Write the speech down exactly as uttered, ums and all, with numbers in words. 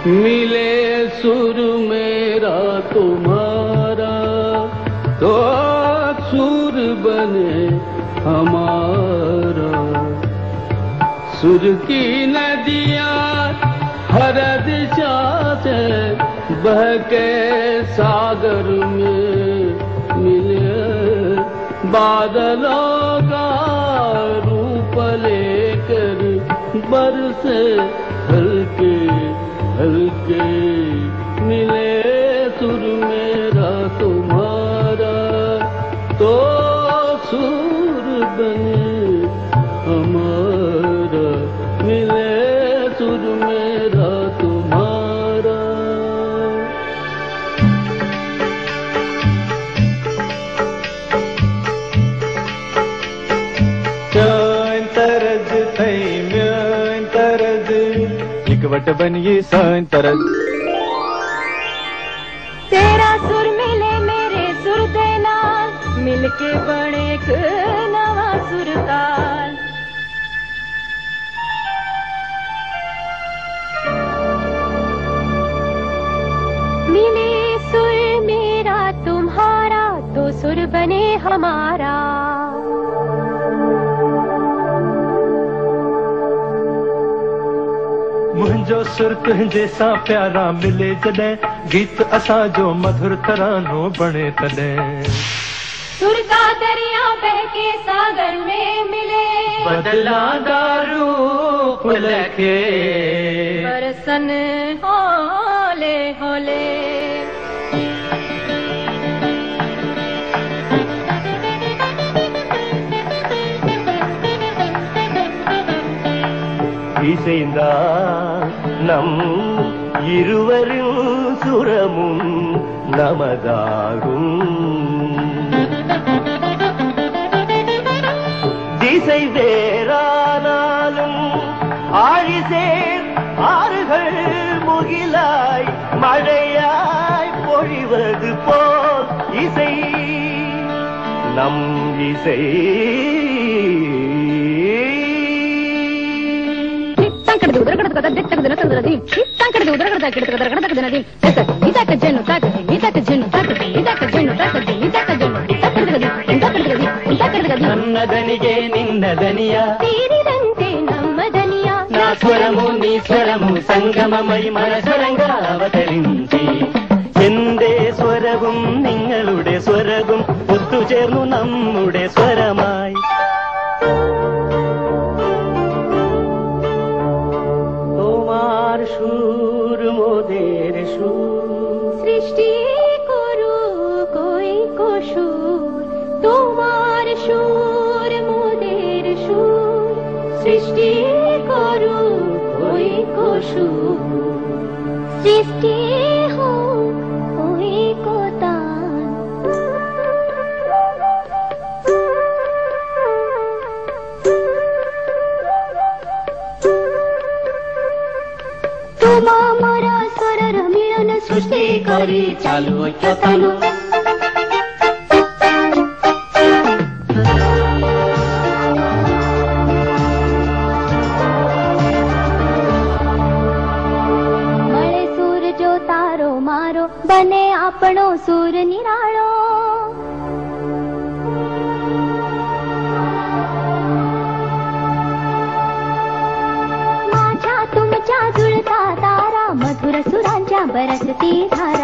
मिले सुर मेरा तुम्हारा तो सुर बने हमारा। सुर की नदियाँ हर दिशा से बहके सागर में मिले, बादलों का रूप लेकर बरसे हल्के हल्के। मिले सुर मेरा तुम्हारा तो सुर बने हमारा। मिले सुर मेरा तुम्हारा। सान तरज थई म्यान तरज इकवट बनिए सान तरज। तेरा सुर मिले मेरे सुर दे नाल, मिलके बने एक नवा सुरताल। मिले सुर मेरा तुम्हारा तो सुर बने हमारा। मुंहिंजो सुर तुंहिंजे सां प्यारा मिले जॾहिं, गीत असां जो मधुर तरानो बणे तॾहिं। सुर का दरिया बहके सागर में मिले, बदलांदा रूप लखे बरसन होले होले। இசைந்தா நம் இருவரும் சுரமும் நமதாகும். திசை வேறானாலும் ஆழிசேர் ஆறுகள் முகிலாய் மழையாய் பொழிவது போல் இசை நம் இசை. నన్నదనిగే నిన్నదనియ తీరిదంతే నమ్మదనియ. నా స్వరము నీ స్వరము സംഗമമൈ മനസ്വരങ്ക അവതరించి എന്റെ സ്വരവും നിങ്ങളുടെ സ്വരവും ഒത്തുചേർന്നു നമ്മുടെ സ്വരമായി. তোমার সুর মোদের সুর, সৃষ্টি করু কই কসুর। তোমার সুর মোদের সুর, সৃষ্টি করু কই কসুর। সৃষ্টি হোক ওই কোতান। তোমা মোরা স্বরর মিলন সৃষ্টি করি চালু ঐক্যতানু। મળે સુર જો તારો મારો, બને આપણો સુર નિરાળો। माझ्या तुमच्या जुळता तारा, मधुर सुरांच्या बरसती धारा।